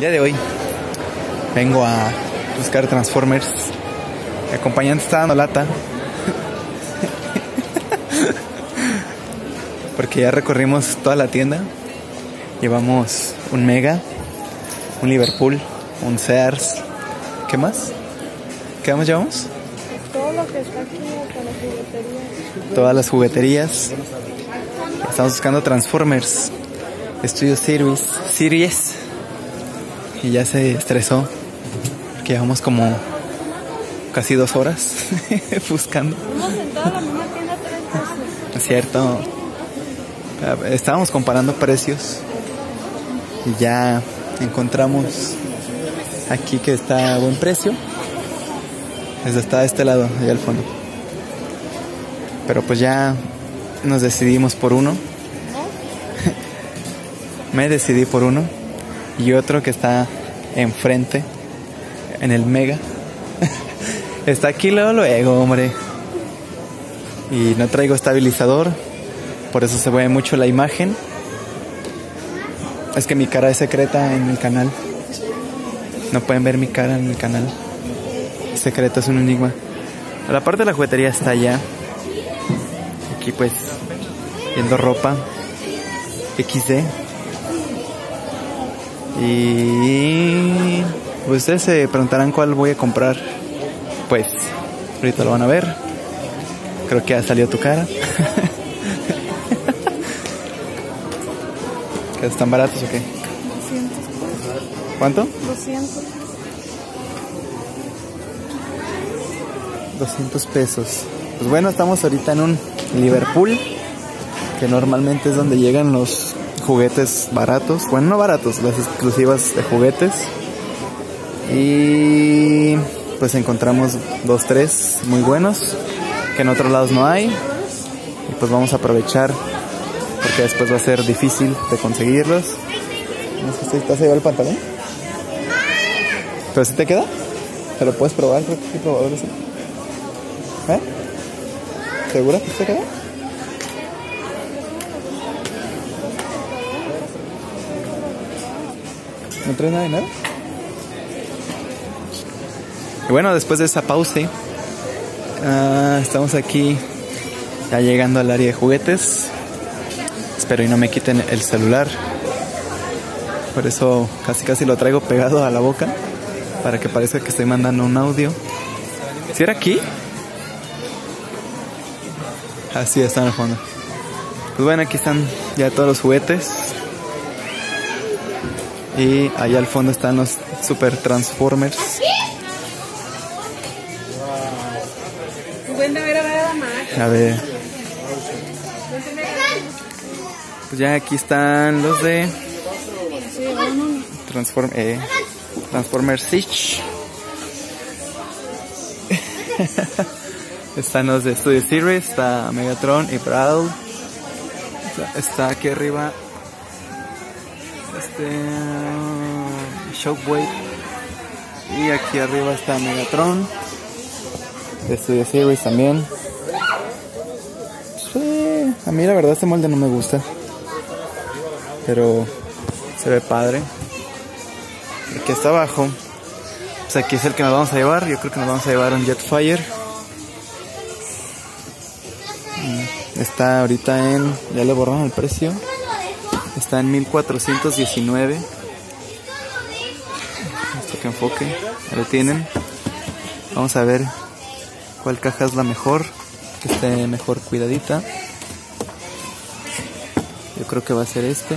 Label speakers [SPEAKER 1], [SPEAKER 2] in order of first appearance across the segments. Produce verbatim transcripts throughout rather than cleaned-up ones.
[SPEAKER 1] El día de hoy vengo a buscar Transformers. Mi acompañante está dando lata porque ya recorrimos toda la tienda. Llevamos un Mega, un Liverpool, un Sears. ¿Qué más? ¿Qué más llevamos?
[SPEAKER 2] Todo lo que está aquí, hasta las jugueterías.
[SPEAKER 1] Todas las jugueterías. Estamos buscando Transformers Studio Series, Series. Y ya se estresó porque llevamos como casi dos horas buscando.
[SPEAKER 2] Hemos sentado en la misma tienda tres veces.
[SPEAKER 1] Es cierto. Estábamos comparando precios y ya encontramos aquí que está a buen precio. Está de este lado, allá al fondo. Pero pues ya nos decidimos por uno. Me decidí por uno. Y otro que está enfrente, en el Mega. Está aquí luego, luego, hombre. Y no traigo estabilizador, por eso se ve mucho la imagen. Es que mi cara es secreta en el canal. No pueden ver mi cara en el canal. Secreto, es un enigma. La parte de la juguetería está allá. Aquí pues viendo ropa equis de. Y pues ustedes se preguntarán cuál voy a comprar. Pues ahorita lo van a ver. Creo que ya salió tu cara. ¿Están baratos o qué?
[SPEAKER 2] doscientos.
[SPEAKER 1] ¿Cuánto?
[SPEAKER 2] doscientos.
[SPEAKER 1] doscientos pesos. Pues bueno, estamos ahorita en un Liverpool, que normalmente es donde llegan los juguetes baratos. Bueno, no baratos, las exclusivas de juguetes. Y pues encontramos dos, tres muy buenos, que en otros lados no hay. Y pues vamos a aprovechar, porque después va a ser difícil de conseguirlos. No sé si te has llevado el pantalón. ¿Pero si te queda? ¿Te lo puedes probar? Creo que sí, probador ese. ¿Eh? ¿Segura que se queda? ¿No traes nada de nada? Y bueno, después de esa pausa, uh, estamos aquí ya llegando al área de juguetes. Espero y no me quiten el celular. Por eso casi casi lo traigo pegado a la boca, para que parezca que estoy mandando un audio. ¿Sí era aquí? Así está en el fondo. Pues bueno, aquí están ya todos los juguetes. Y allá al fondo están los Super Transformers. A ver. Pues ya aquí están los de Transform eh, Transformers Siege. Están los de Studio Series, está Megatron y Brawl. Está, está aquí arriba este uh, Shockwave. Y aquí arriba está Megatron de Studio Series también. Sí, a mí la verdad este molde no me gusta, pero se ve padre. Aquí está abajo, pues aquí es el que nos vamos a llevar. Yo creo que nos vamos a llevar un Jetfire. Está ahorita en, ya le borraron el precio, está en mil cuatrocientos diecinueve. Esto que enfoque, ahí lo tienen. Vamos a ver cuál caja es la mejor, que esté mejor cuidadita. Yo creo que va a ser este.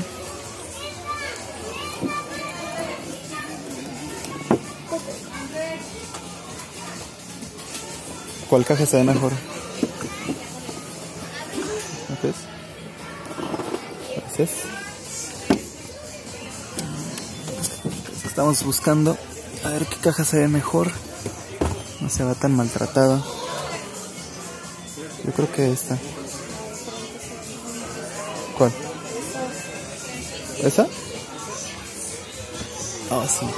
[SPEAKER 1] ¿Cuál caja se ve mejor? ¿Ves? Estamos buscando a ver qué caja se ve mejor, no se va tan maltratada. Yo creo que esta. ¿Cuál? ¿Esa? Ah, oh, sí.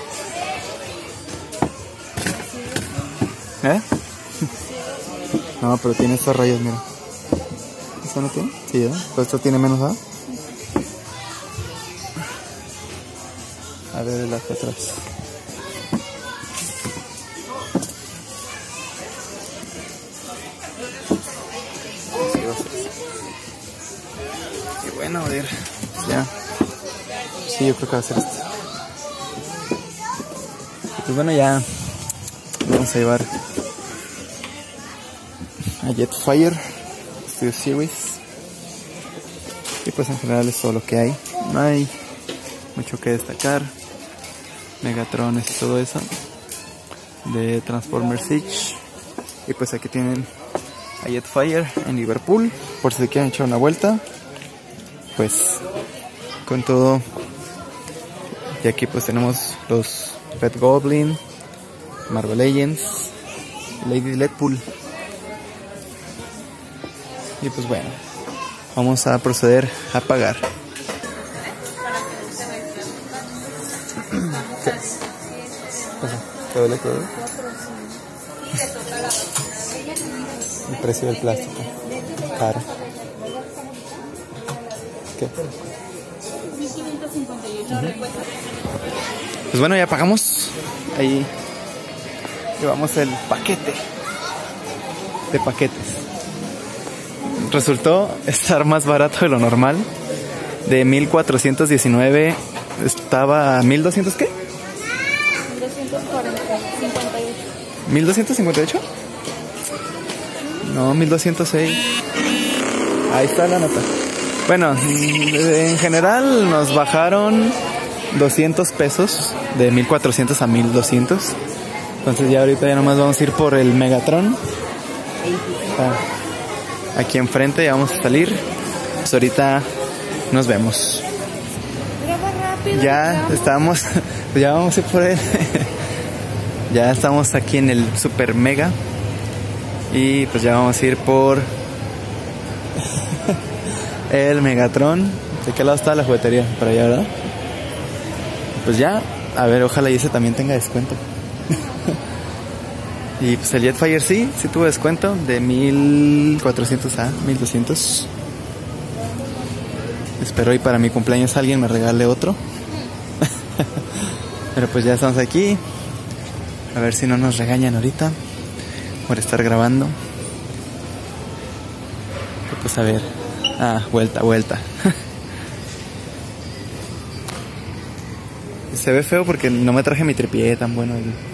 [SPEAKER 1] ¿Eh? No, pero tiene estas rayas, mira. ¿Esta no tiene? Sí, ¿eh? Pero esta tiene menos, ¿ah? A ver el hacia atrás. Y bueno, a ver, ya. Sí, yo creo que va a ser esto. Pues bueno, ya vamos a llevar a Jetfire Studio Series. Y pues en general es todo lo que hay. No hay mucho que destacar. Megatrones y todo eso de Transformers Siege. Y pues aquí tienen a Jetfire en Liverpool, por si se quieren echar una vuelta. Pues con todo. Y aquí pues tenemos los Red Goblin, Marvel Legends, Lady Deadpool. Y pues bueno, vamos a proceder a pagar. ¿Qué? ¿Te duele todo? El precio del plástico. Caro. ¿Qué? Uh-huh. Pues bueno, ya pagamos. Ahí llevamos el paquete de paquetes. Resultó estar más barato de lo normal. De mil cuatrocientos diecinueve estaba a mil doscientos ¿qué?
[SPEAKER 2] mil doscientos cincuenta y ocho.
[SPEAKER 1] ¿mil doscientos cincuenta y ocho? No, mil doscientos seis. Ahí está la nota. Bueno, en general nos bajaron doscientos pesos de mil cuatrocientos a mil doscientos. Entonces ya ahorita ya nomás vamos a ir por el Megatron. Ah, aquí enfrente ya vamos a salir. Pues ahorita nos vemos. Ya estamos, ya vamos a ir por él. Ya estamos aquí en el Super Mega. Y pues ya vamos a ir por el Megatron. ¿De qué lado está la juguetería? Por allá, ¿verdad? Pues ya, a ver, ojalá y ese también tenga descuento. Y pues el Jetfire sí, sí tuvo descuento de mil cuatrocientos a mil doscientos. Espero y para mi cumpleaños alguien me regale otro. Pero pues ya estamos aquí. A ver si no nos regañan ahorita por estar grabando. Pero pues a ver. Ah, vuelta, vuelta. Se ve feo porque no me traje mi tripié tan bueno.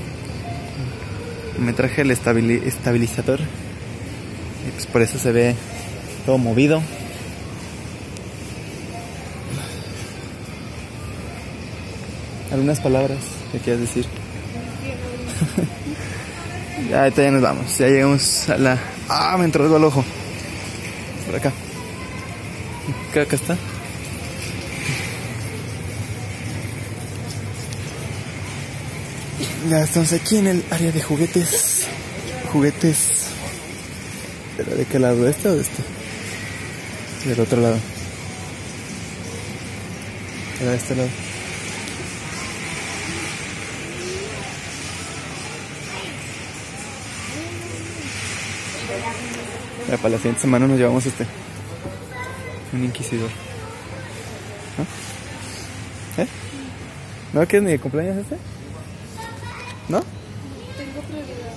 [SPEAKER 1] Me traje el estabili- estabilizador. Y pues por eso se ve todo movido. ¿Algunas palabras que quieras decir? Ya, ahorita ya nos vamos. Ya llegamos a la... ¡Ah! Me entró algo al ojo. Por acá. Acá, acá está. Ya estamos aquí en el área de juguetes. Juguetes. ¿Pero de qué lado? ¿De este o de este? Del otro lado. Era de este lado. Ya, para la siguiente semana nos llevamos este. Un inquisidor. ¿No? ¿Eh? ¿No quieres ni de cumpleaños este? ¿No?
[SPEAKER 2] Tengo prioridades.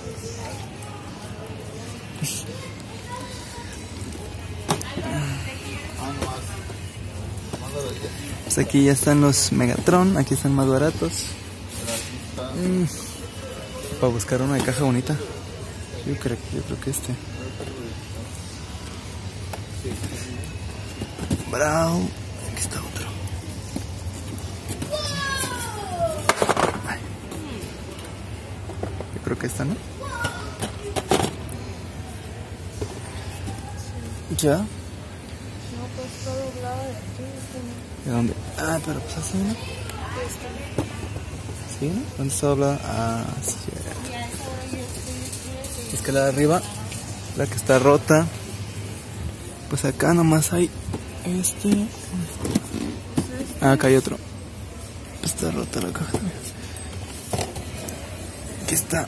[SPEAKER 1] Pues aquí ya están los Megatron, aquí están más baratos. Mm. Para buscar una de caja bonita. Yo creo, yo creo que este. Bravo. Aquí está otro. Ay. Yo creo que esta, ¿no? ¿Ya?
[SPEAKER 2] No, pues está doblada de aquí.
[SPEAKER 1] ¿De dónde? Ah, pero pues así, ¿no? ¿Sí? ¿No? ¿Dónde está doblada? Ah, sí. Es que la de arriba, la que está rota. Pues acá nomás hay este. Ah, acá hay otro. Está rota la caja también. Aquí está.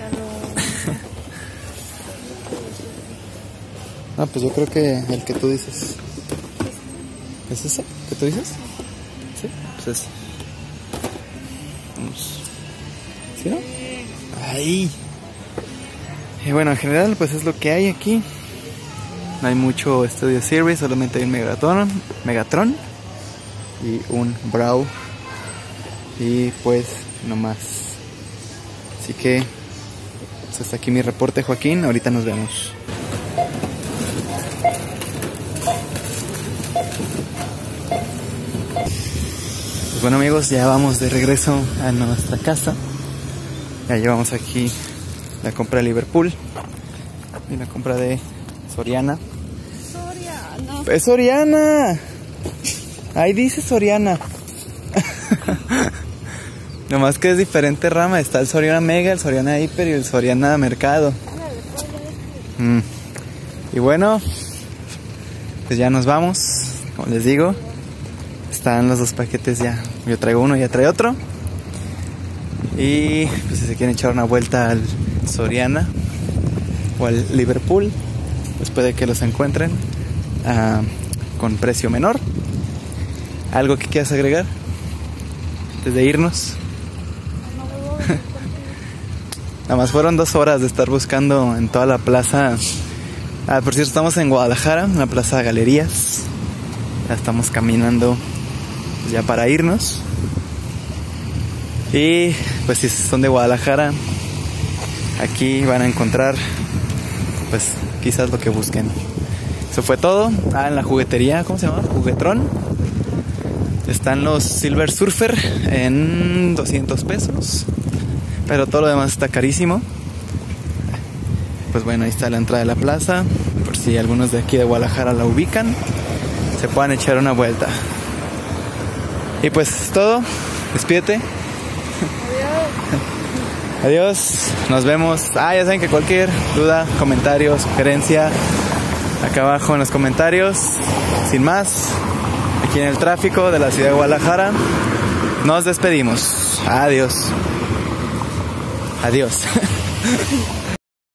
[SPEAKER 1] Ah, pues yo creo que el que tú dices. ¿Es ese que tú dices? Sí, pues ese. ¿Sí, no? Ahí. Y bueno, en general pues es lo que hay aquí. No hay mucho Studio Series, solamente hay un Megatron, Megatron y un Brawl. Y pues no más. Así que pues hasta aquí mi reporte, Joaquín. Ahorita nos vemos. Pues bueno, amigos, ya vamos de regreso a nuestra casa. Ya llevamos aquí la compra de Liverpool y la compra de Soriana.
[SPEAKER 2] Soriana.
[SPEAKER 1] ¡Es Soriana! Ahí dice Soriana. Nomás que es diferente rama. Está el Soriana Mega, el Soriana Hiper y el Soriana Mercado. Mm. Y bueno, pues ya nos vamos. Como les digo, están los dos paquetes ya. Yo traigo uno y ya trae otro. Y pues si se quieren echar una vuelta al Soriana o al Liverpool, pues puede que los encuentren uh, con precio menor. ¿Algo que quieras agregar antes de irnos? Nada más fueron dos horas de estar buscando en toda la plaza. Ah, por cierto, estamos en Guadalajara, en la plaza de Galerías. Ya estamos caminando ya para irnos. Y pues si son de Guadalajara, aquí van a encontrar pues quizás lo que busquen. Eso fue todo. Ah, en la juguetería, ¿cómo se llama? Juguetrón. Están los Silver Surfer en doscientos pesos. Pero todo lo demás está carísimo. Pues bueno, ahí está la entrada de la plaza. Por si algunos de aquí de Guadalajara la ubican, se puedan echar una vuelta. Y pues es todo. Despídete. Adiós, nos vemos. Ah, ya saben que cualquier duda, comentario, sugerencia, acá abajo en los comentarios. Sin más, aquí en el tráfico de la ciudad de Guadalajara, nos despedimos. Adiós. Adiós.